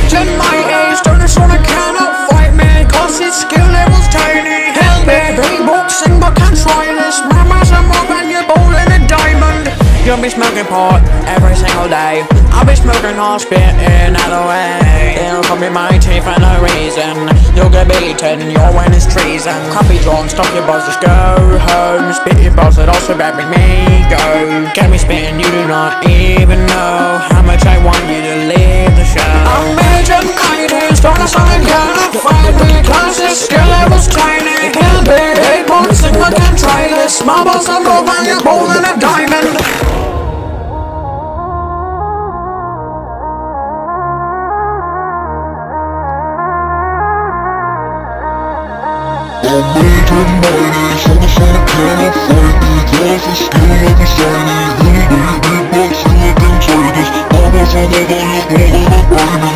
Majin mighty, stone cannot fight me, cause his skill level's tiny. Hell me, beatboxing but can't try this. Mama's a mob and you're balling a diamond. You'll be smoking pot every single day. I'll be smoking or spitting out the way. It'll come in my teeth for no reason. You'll get beaten, your win is treason. Copy drawn, stop your buzz, just go home. Spitting balls that also bad with me, go. Get me spitting, you do not even know how much I want you to leave the show. I'm Majin mighty, stone cannot fight me, cause his skill level's tiny. Can't be beatboxing, but can't try this. My boss will go and you're balling a diamond. I'm Majin mighty, stone cannot fight me, cause his skill level's tiny. He'll be beatboxing, I can try this. My boss will go and you're balling a diamond.